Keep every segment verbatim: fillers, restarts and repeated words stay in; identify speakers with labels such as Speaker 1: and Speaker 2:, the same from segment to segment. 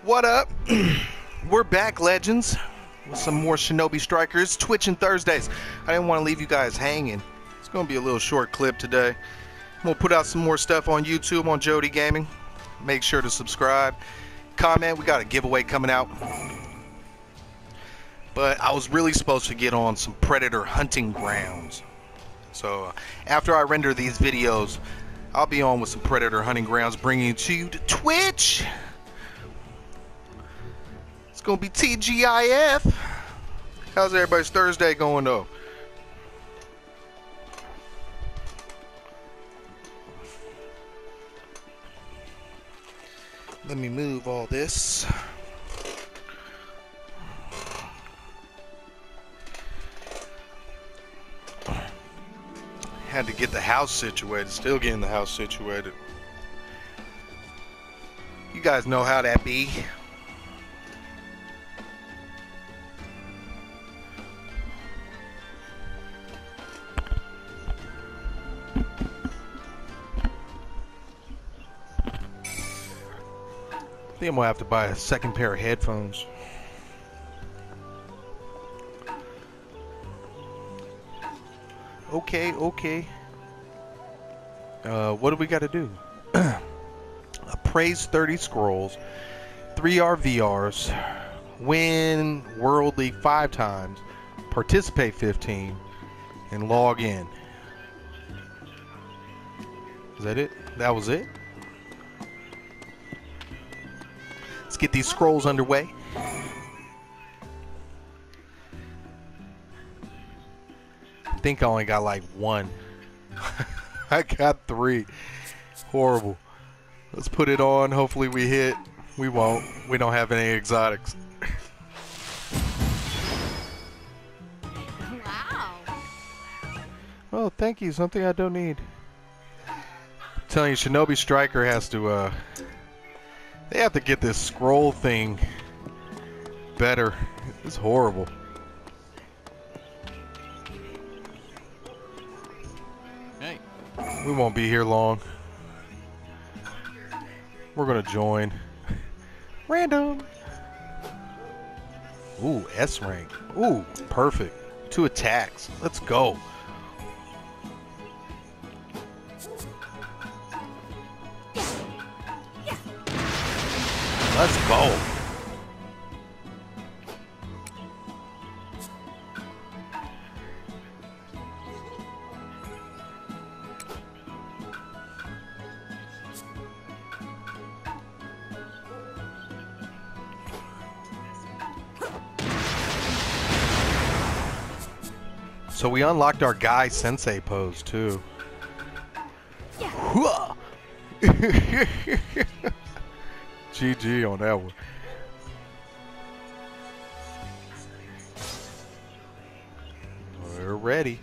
Speaker 1: What up? We're back, legends, with some more Shinobi Strikers, Twitching Thursdays. I didn't want to leave you guys hanging. It's going to be a little short clip today. We'll put out some more stuff on YouTube on Jody Gaming. Make sure to subscribe. Comment, we got a giveaway coming out. But I was really supposed to get on some Predator Hunting Grounds. So uh, after I render these videos, I'll be on with some Predator Hunting Grounds, bringing it to you to Twitch. It's gonna be T G I F. How's everybody's Thursday going though? Let me move all this. Had to get the house situated. Still getting the house situated. You guys know how that be. I think I'm gonna have to buy a second pair of headphones. Okay, okay. Uh, what do we got to do? Appraise thirty scrolls, three R V Rs, win World League five times, participate fifteen, and log in. Is that it? That was it? Let's get these scrolls underway. I think I only got like one. I got three. Horrible. Let's put it on. Hopefully we hit. We won't. We don't have any exotics.
Speaker 2: Wow.
Speaker 1: Oh, thank you. Something I don't need. I'm telling you, Shinobi Striker has to, uh... they have to get this scroll thing better. It's horrible.
Speaker 3: Hey.
Speaker 1: We won't be here long. We're gonna join. Random. Ooh, S rank. Ooh, perfect. Two attacks. Let's go. Let's go. So we unlocked our guy sensei pose too. G G on that one. We're ready.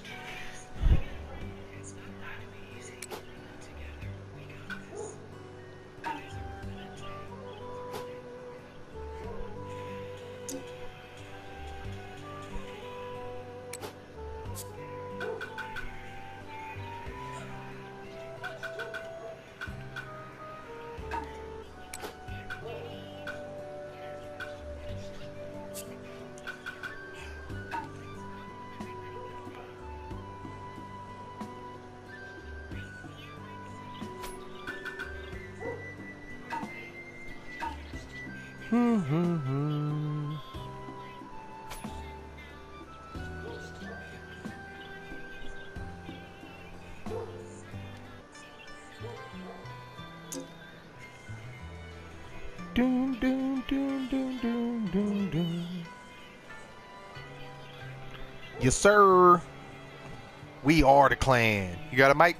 Speaker 1: Mm-hmm. Doom, doom, doom, doom, doom, doom, doom. Yes, sir. We are the clan. You got a mic?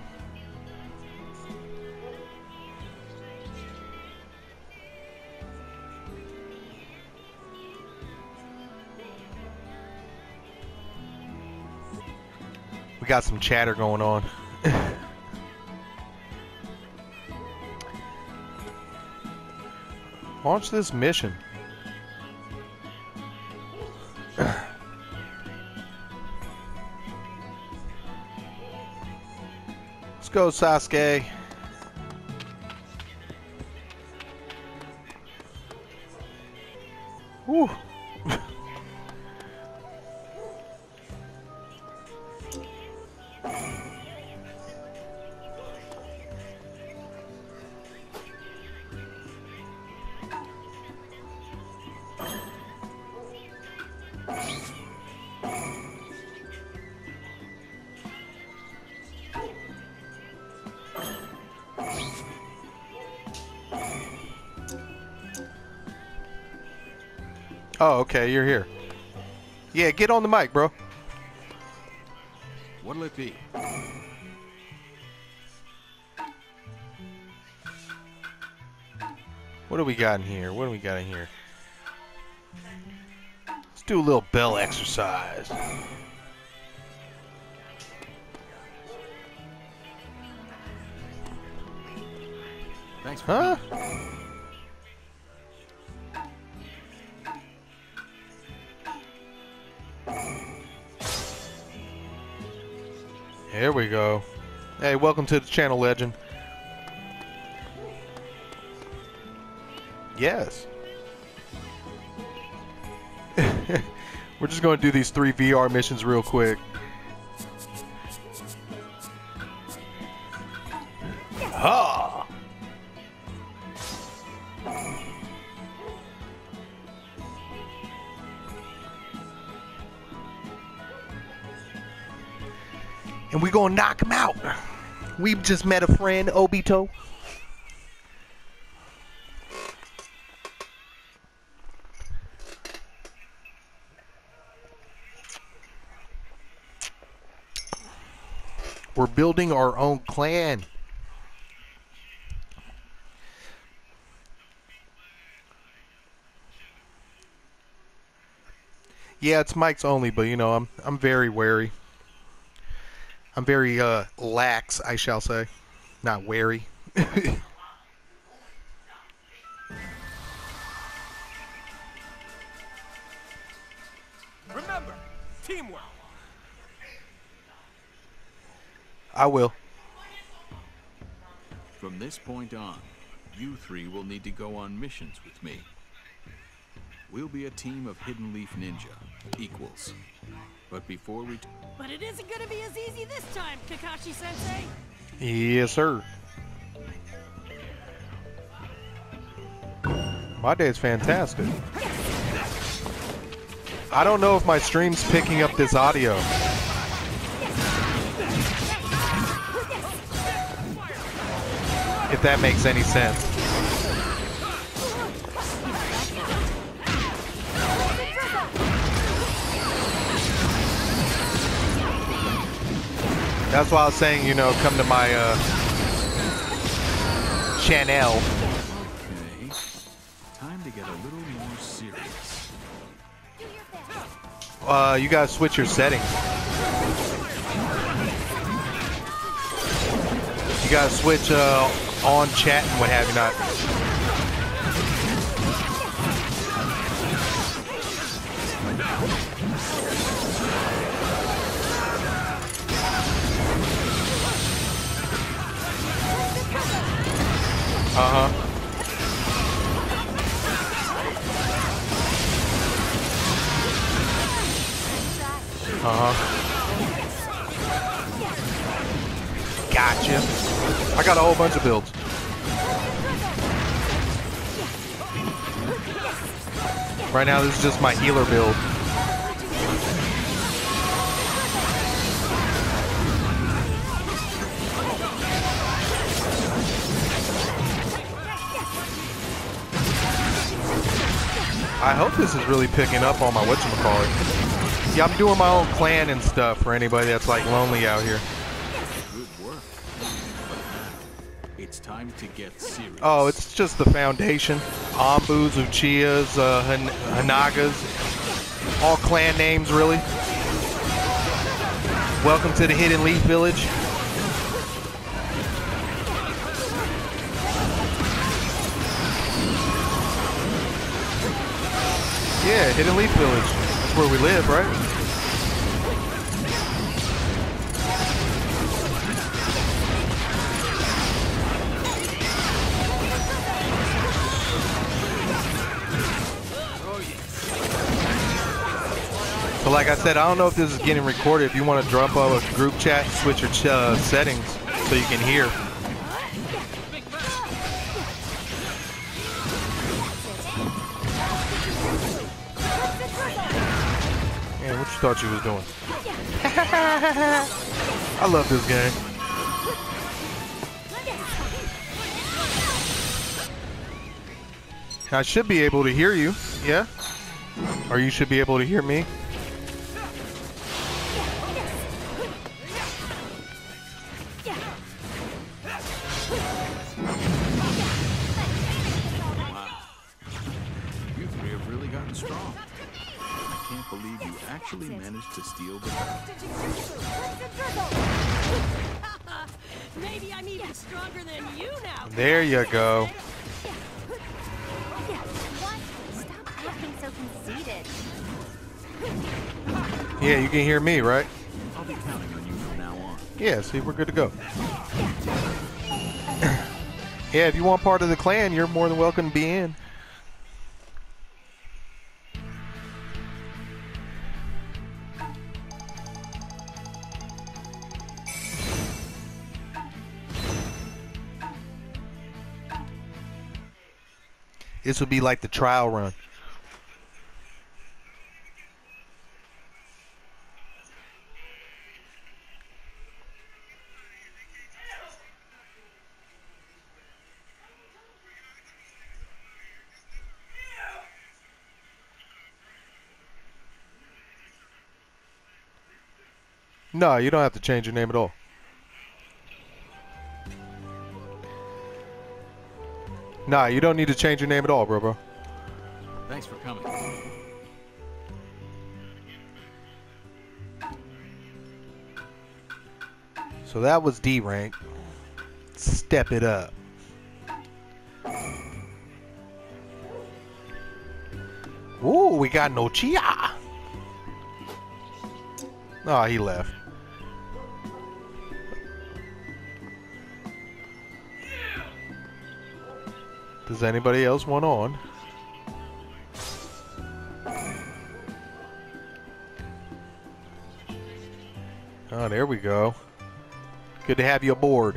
Speaker 1: We got some chatter going on. Launch this mission. Let's go, Sasuke. Oh, okay, you're here. Yeah, get on the mic, bro.
Speaker 2: What'll it be?
Speaker 1: What do we got in here? What do we got in here? Let's do a little bell exercise.
Speaker 2: Thanks for
Speaker 1: Huh?
Speaker 2: coming.
Speaker 1: Here we go. Hey, welcome to the channel, Legend. Yes. We're just going to do these three V R missions real quick. Ha! And we gonna knock him out. We just met a friend, Obito. We're building our own clan. Yeah, it's mics only, but you know, I'm I'm very wary. I'm very uh, lax, I shall say. Not wary.
Speaker 3: Remember, teamwork.
Speaker 1: I will.
Speaker 2: From this point on, you three will need to go on missions with me. We'll be a team of Hidden Leaf Ninja, equals. But before we...
Speaker 4: But it isn't gonna be as easy this time, Kakashi-sensei.
Speaker 1: Yes, sir. My day is fantastic. I don't know if my stream's picking up this audio. If that makes any sense. That's why I was saying, you know, come to my uh, channel.
Speaker 2: Okay, time to get a little more serious.
Speaker 1: Uh, you guys switch your settings. You guys switch uh, on chat and what have you not. Uh-huh. Uh-huh. Gotcha. I got a whole bunch of builds. Right now, this is just my healer build. I hope this is really picking up on my whatchamacallit. Yeah, I'm doing my own clan and stuff for anybody that's like lonely out here.
Speaker 2: Good work. It's time to get serious.
Speaker 1: Oh, it's just the foundation. Ambus, Uchihas, uh, Han Hanagas. All clan names, really. Welcome to the Hidden Leaf Village. Yeah, Hidden Leaf Village. That's where we live, right? So like I said, I don't know if this is getting recorded. If you want to drop off a group chat, switch your ch uh, settings so you can hear. Man, what you thought you was doing? I love this game. I should be able to hear you. Yeah? Or you should be able to hear me.
Speaker 2: Strong. I can't believe you actually managed to steal the belt.
Speaker 4: Maybe I'm even stronger than you now.
Speaker 1: There you go.
Speaker 3: Stop acting so conceited.
Speaker 1: Yeah, you can hear me, right?
Speaker 2: I'll be counting on you from now on.
Speaker 1: Yeah, see, we're good to go. Yeah, if you want part of the clan, you're more than welcome to be in. This would be like the trial run. No, you don't have to change your name at all. Nah, you don't need to change your name at all, bro, bro.
Speaker 2: Thanks for coming.
Speaker 1: So that was D rank. Step it up. Ooh, we got no Chia. Oh, he left. Does anybody else want on? Oh, there we go. Good to have you aboard.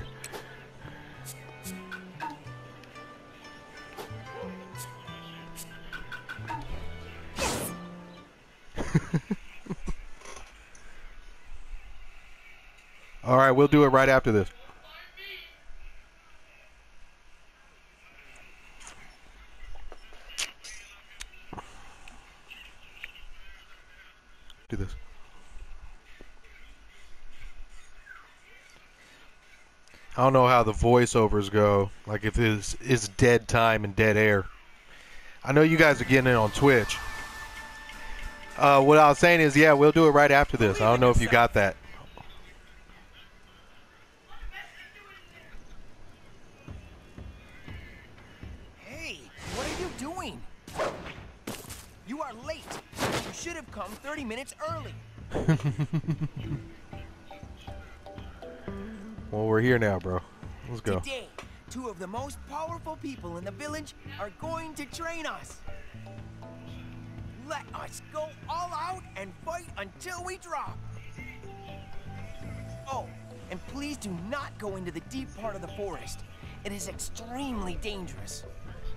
Speaker 1: All right, we'll do it right after this. Do this. I don't know how the voiceovers go. Like if it's it's dead time and dead air. I know you guys are getting it on Twitch. Uh, what I was saying is, yeah, we'll do it right after this. I don't know if you got that.
Speaker 5: Hey, what are you doing? You are late. You should have come thirty minutes early.
Speaker 1: Well, we're here now, bro. Let's go.
Speaker 5: Today, two of the most powerful people in the village are going to train us. Let us go all out and fight until we drop. Oh, and please do not go into the deep part of the forest. It is extremely dangerous.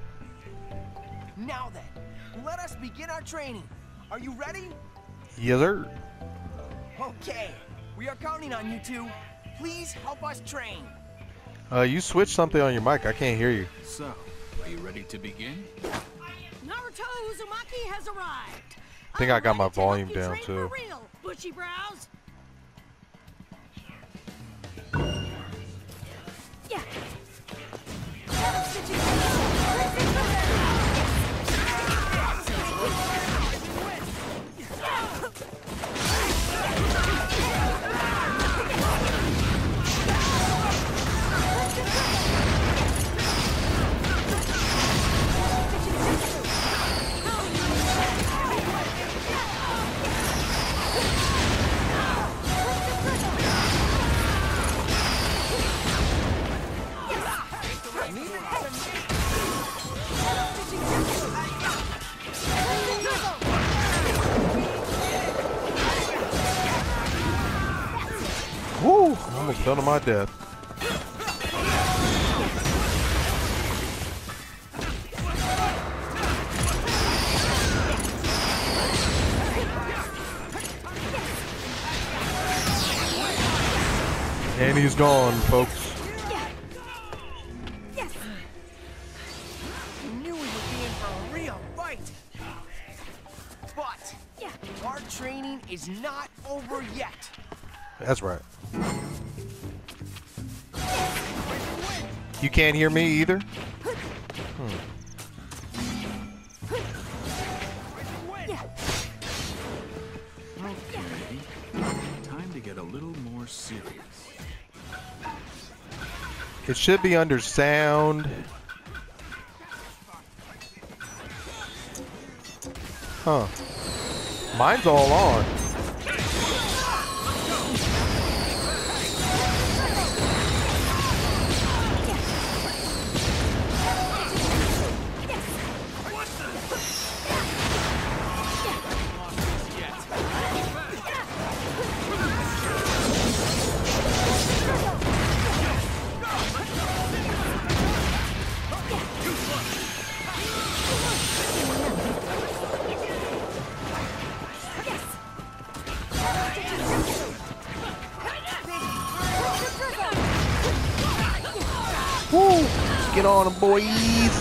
Speaker 5: Now then, let us begin our training. Are you ready?
Speaker 1: Yes, sir.
Speaker 5: Okay, we are counting on you two. Please help us train.
Speaker 1: Uh, you switched something on your mic. I can't hear you.
Speaker 2: So, are you ready to begin?
Speaker 4: Naruto Uzumaki has arrived.
Speaker 1: I think I got
Speaker 4: I'm
Speaker 1: my
Speaker 4: ready to help
Speaker 1: volume
Speaker 4: you
Speaker 1: down,
Speaker 4: train
Speaker 1: too.
Speaker 4: For real, bushy brows. Yeah.
Speaker 1: Woo! Almost done to my death. And he's gone, folks.
Speaker 5: You knew we would be in for a real fight. But
Speaker 1: That's right. You can't hear me either? Hmm.
Speaker 2: Okay. Time to get a little more serious.
Speaker 1: It should be under sound. Huh. Mine's all on. Woo! Get on them, boys!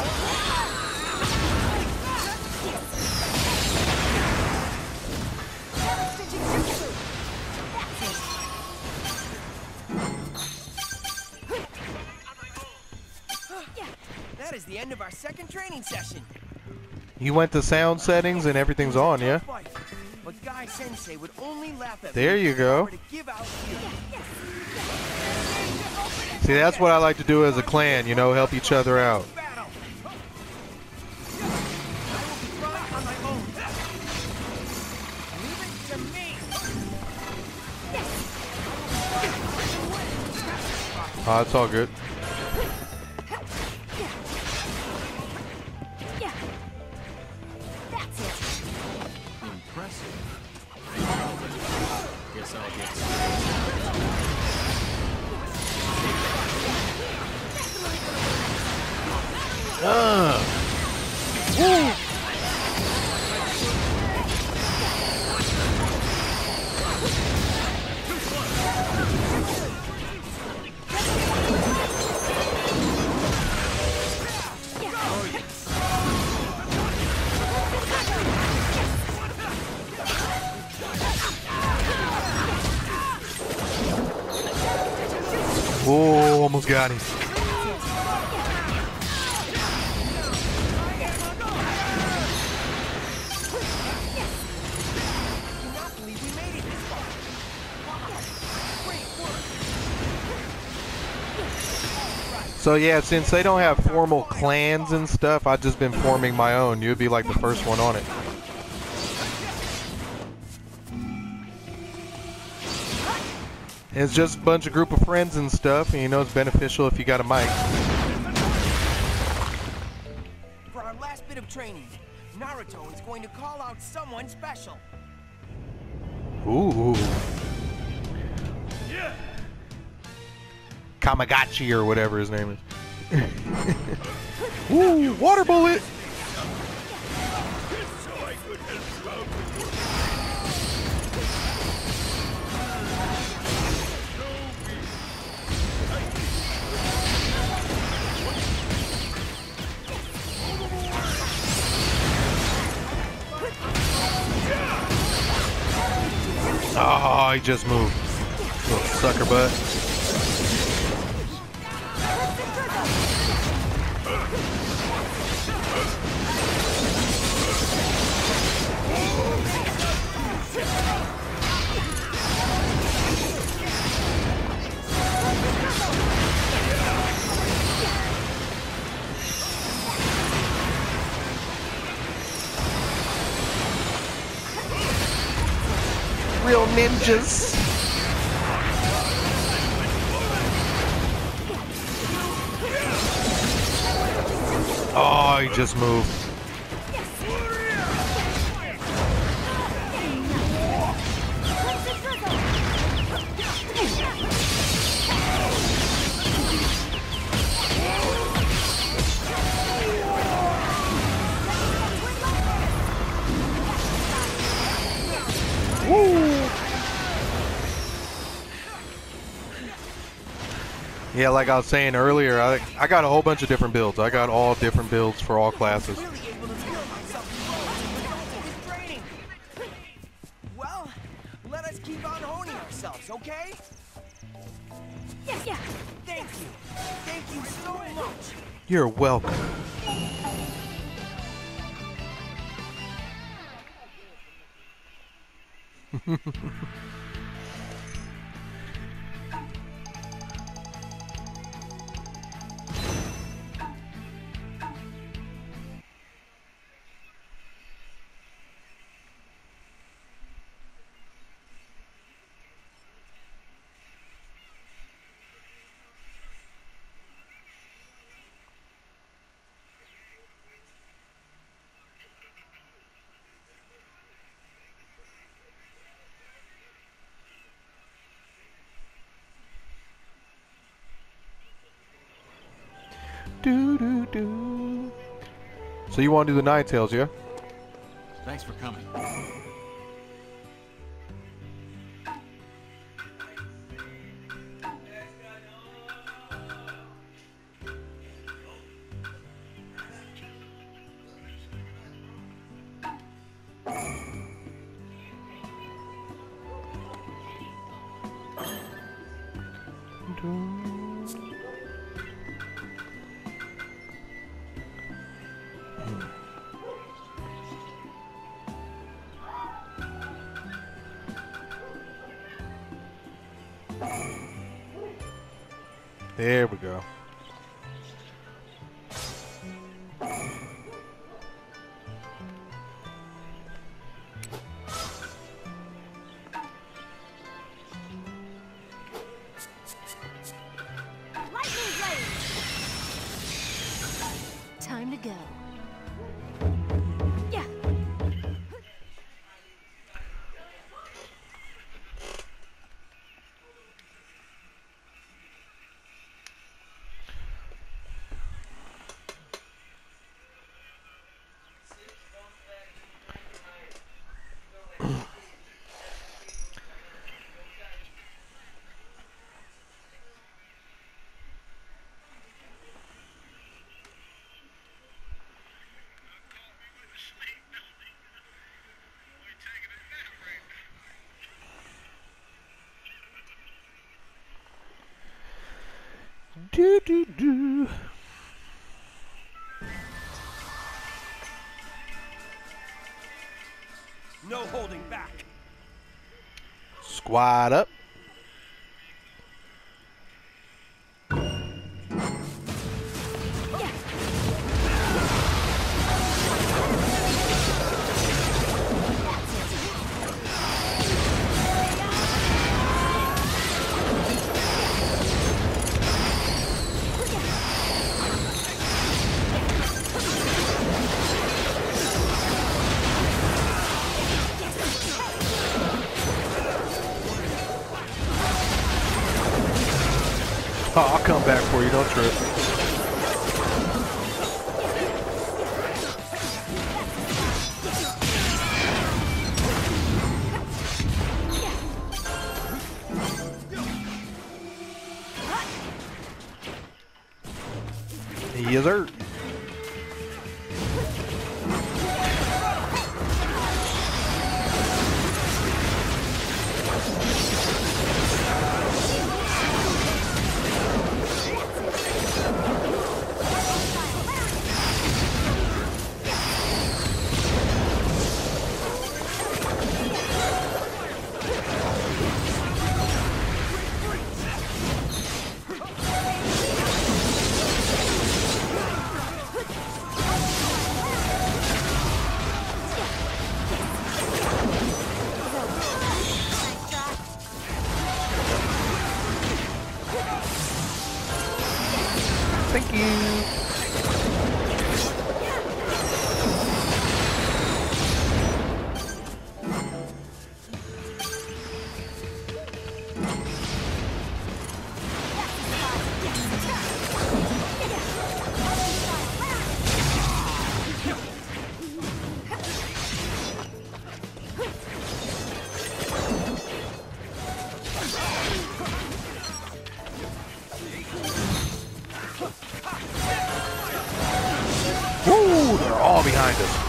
Speaker 5: That is the end of our second training session.
Speaker 1: You went to sound settings and everything's on, yeah?
Speaker 5: But Guy Sensei would only laugh at
Speaker 1: There
Speaker 5: me
Speaker 1: you
Speaker 5: if I
Speaker 1: go.
Speaker 5: were to give out here.
Speaker 1: See, that's what I like to do as a clan, you know, help each other out.
Speaker 5: Battle. I will be fine on my own. Leave it to me.
Speaker 1: Oh, it's all good.
Speaker 2: Impressive. Guess I'll get started.
Speaker 1: Uh. Woo. Oh, almost got him. So yeah, since they don't have formal clans and stuff, I've just been forming my own. You'd be like the first one on it. It's just a bunch of group of friends and stuff, and you know it's beneficial if you got a mic.
Speaker 5: For our last bit of training, Naruto is going to call out someone special.
Speaker 1: Ooh. Kamagachi or whatever his name is. Ooh, water bullet! Oh, he just moved. Little sucker butt. Real ninjas. Oh, he just moved. Woo! Yeah, like I was saying earlier, I, I got a whole bunch of different builds. I got all different builds for all classes.
Speaker 5: Really able to feel myself as a result of this training. Well, let us keep on honing ourselves. yourselves, okay?
Speaker 4: Yeah, yeah.
Speaker 5: Thank you. Thank you so much.
Speaker 1: You're welcome. Do do do. So you want to do the Nine Tails, yeah?
Speaker 2: Thanks for coming.
Speaker 1: There we go.
Speaker 4: Lightning blade. Time to go. Yeah.
Speaker 1: Do do do.
Speaker 5: No holding back.
Speaker 1: Squad up. Oh, I'll come back for you, don't trip. Yes, sir. Thank you. Woo! They're all behind us.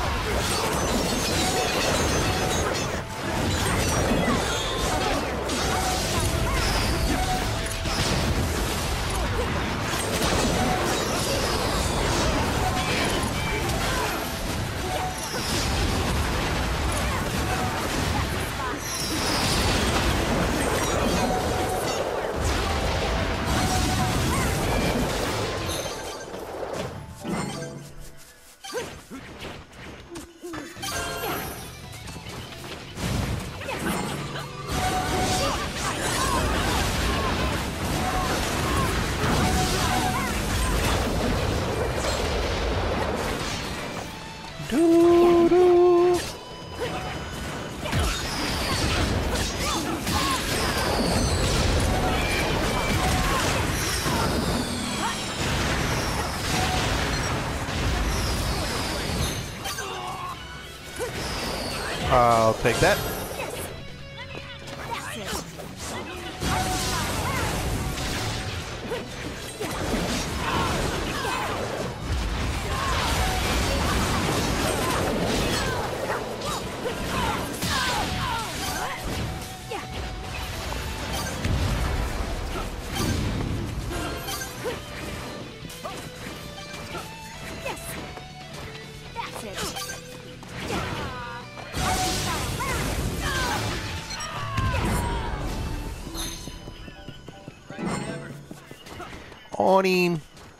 Speaker 1: I'll take that. Awning.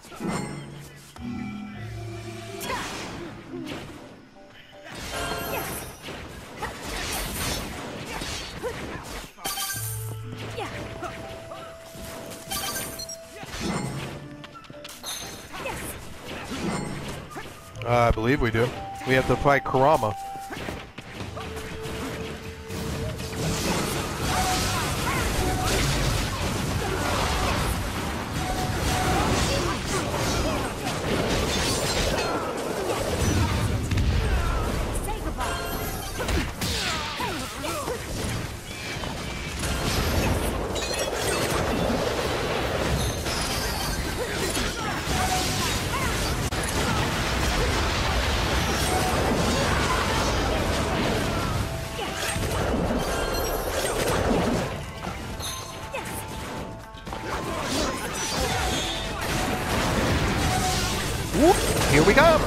Speaker 1: Uh, I believe we do. We have to fight Kurama. Whoop, here we go.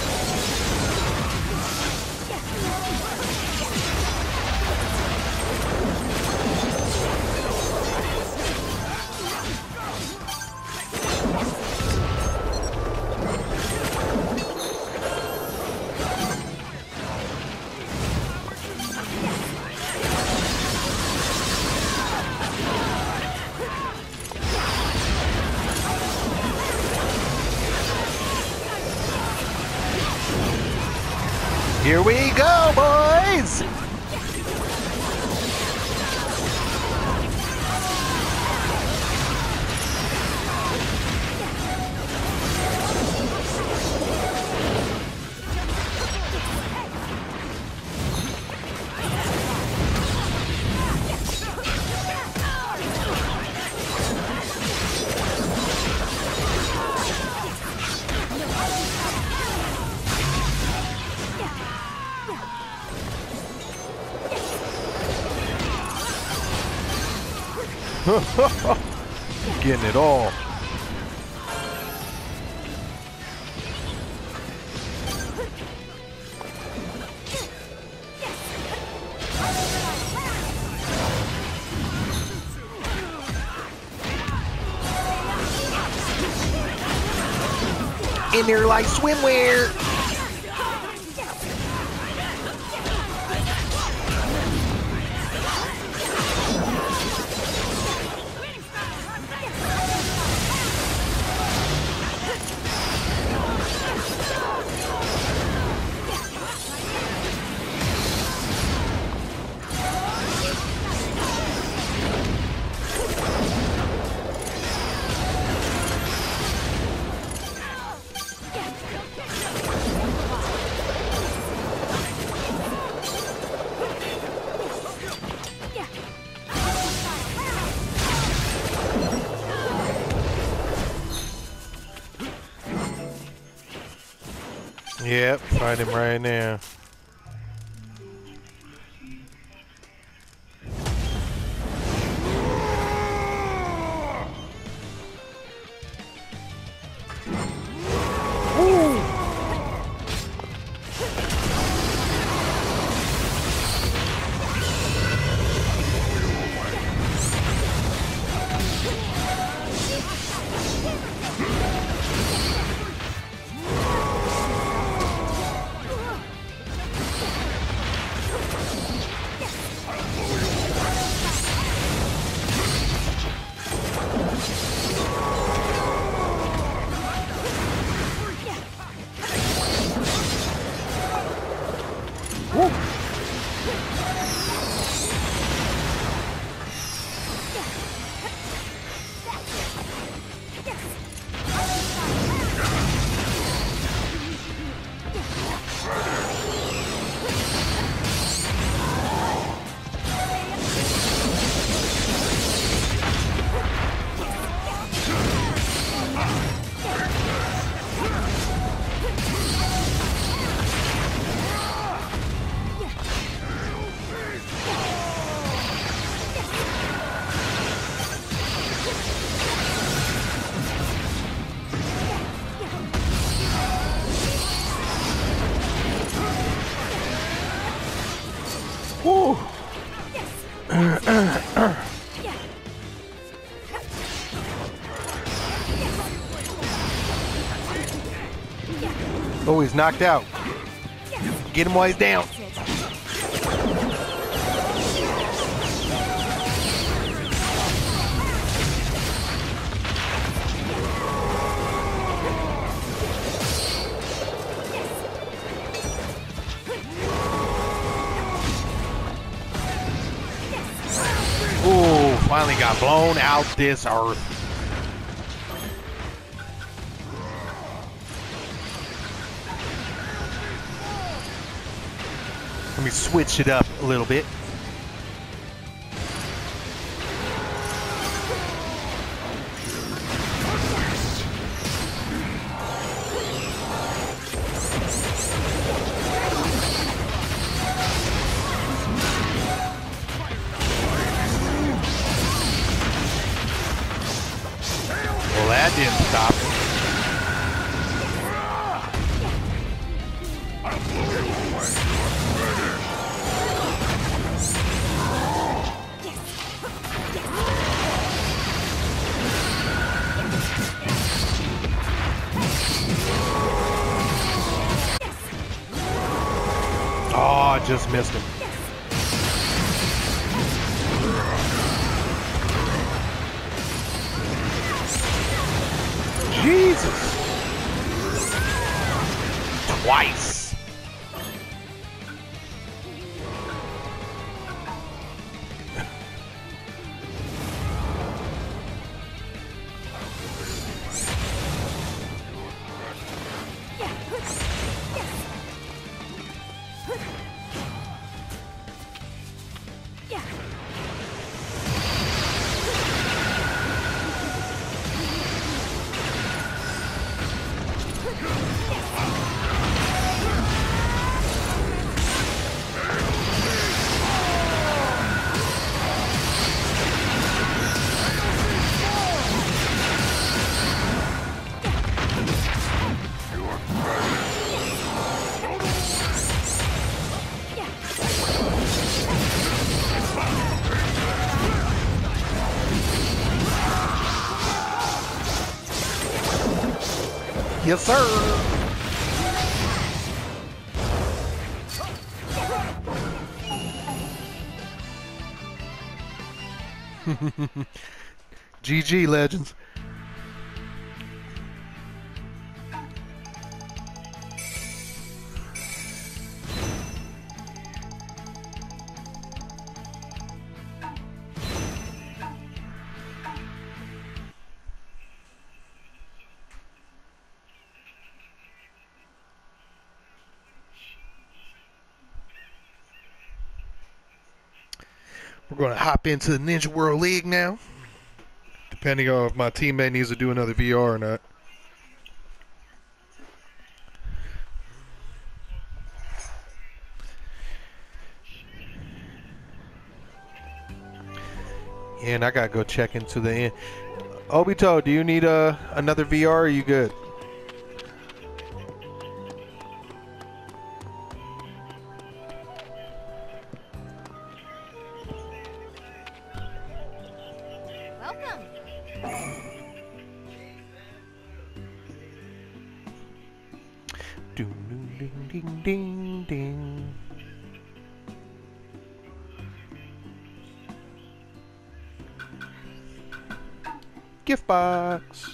Speaker 1: Here we go, boys! Getting it all. In there like swimwear. Yep, fight him right now. Oh, he's knocked out. Get him while he's down. Ooh, finally got blown out this earth. Let me switch it up a little bit. Well, that didn't stop it. Oh, I just missed him. Jesus! Twice! Yes, sir. G G, legends. We're going to hop into the Ninja World League now, depending on if my teammate needs to do another V R or not. Yeah, and I got to go check into the end. Obito, do you need uh, another V R or are you good? Ding, ding, ding, ding, ding. Gift box.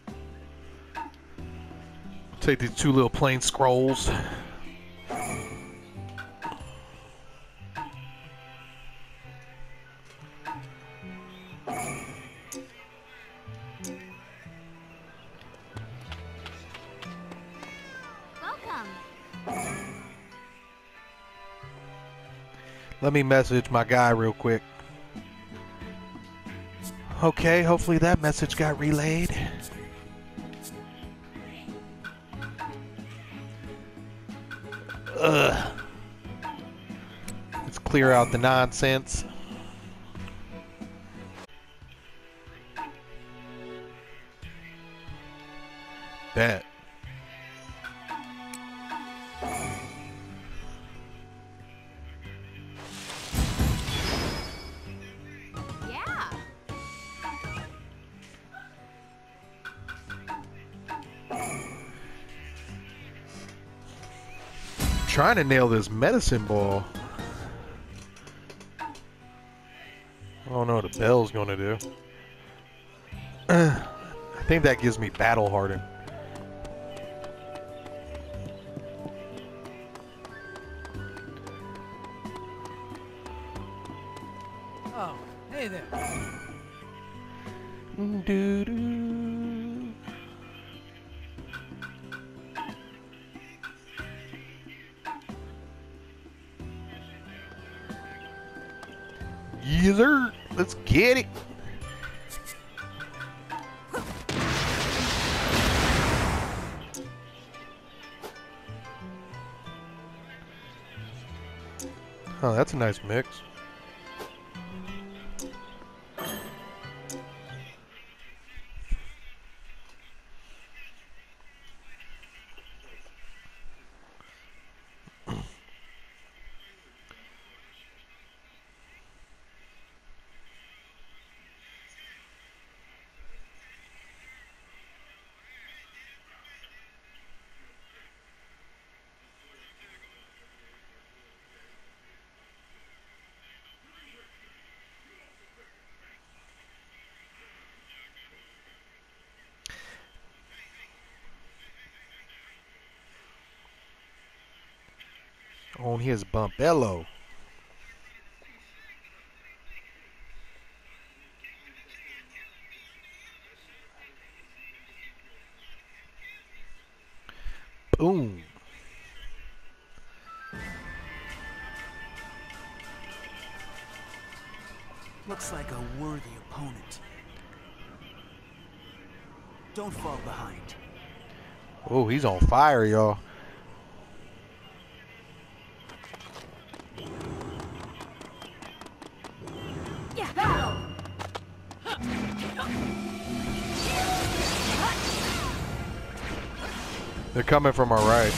Speaker 1: Take these two little plain scrolls. Let me message my guy real quick. Okay, hopefully that message got relayed. Ugh. Let's clear out the nonsense. Bet. trying to nail this medicine ball. I don't know what the bell's gonna do. I think that gives me battle harden.
Speaker 4: Oh, hey there.
Speaker 1: Doo -doo. Yes, sir. Let's get it. Oh, that's a nice mix. On his bumpello. Boom.
Speaker 5: Looks like a worthy opponent. Don't fall behind.
Speaker 1: Oh, he's on fire, y'all. They're coming from our right.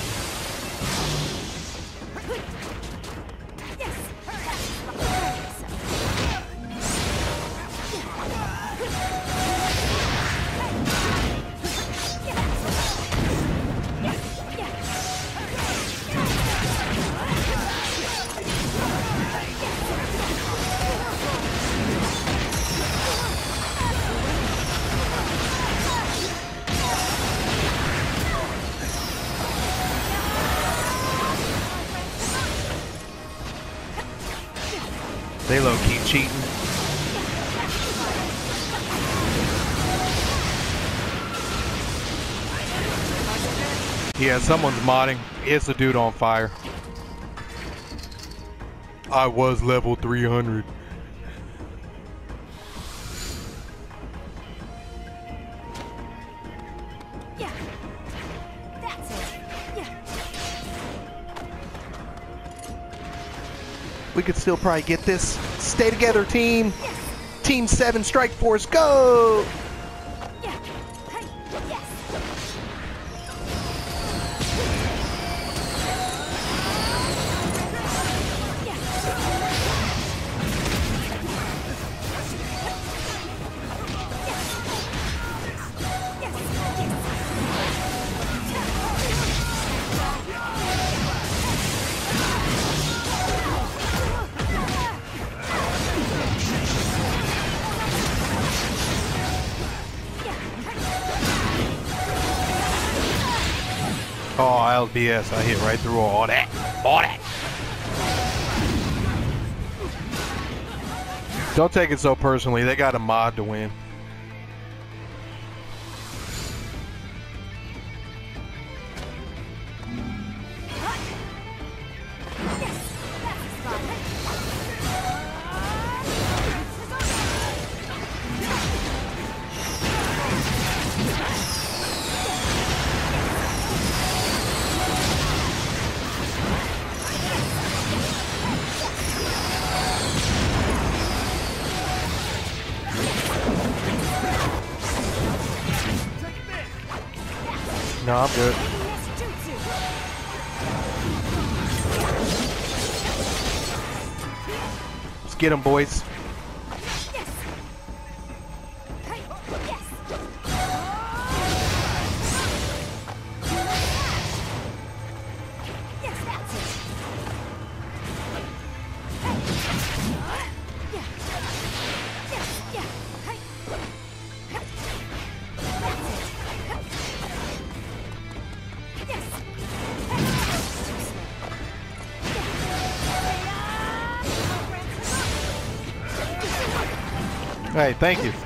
Speaker 1: They low-key cheating. Yeah, someone's modding. It's a dude on fire. I was level three hundred.
Speaker 3: Yeah. That's it. Yeah.
Speaker 1: We could still probably get this. Stay together, team. Team seven Strike Force, go!
Speaker 3: Yeah. Hey. Yes.
Speaker 1: Oh, L B S, I hit right through all that. All that. Don't take it so personally. They got a mod to win. No, I'm good. Let's get them, boys. Hey, thank you.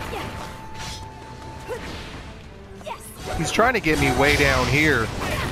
Speaker 3: Yes.
Speaker 1: He's trying to get me way down here.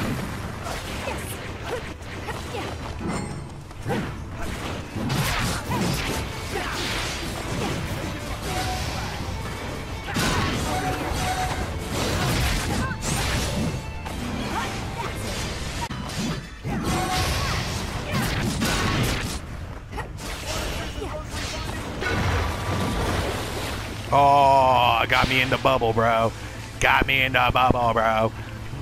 Speaker 1: Oh, got me in the bubble, bro. Got me in the bubble, bro.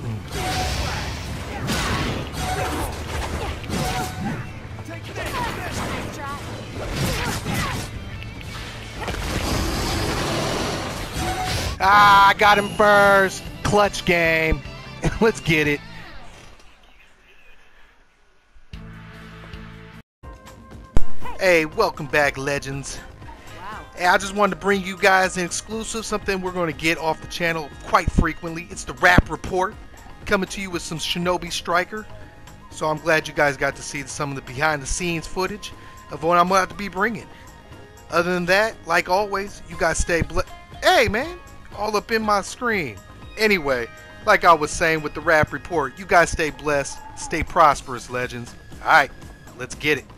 Speaker 1: Ah, I got him first. Clutch game. Let's get it. Hey, welcome back, legends. Hey, I just wanted to bring you guys an exclusive, something we're going to get off the channel quite frequently. It's the Rap Report, coming to you with some Shinobi Striker. So I'm glad you guys got to see some of the behind-the-scenes footage of what I'm about to be bringing. Other than that, like always, you guys stay blessed. Hey, man, all up in my screen. Anyway, like I was saying with the Rap Report, you guys stay blessed, stay prosperous, legends. All right, let's get it.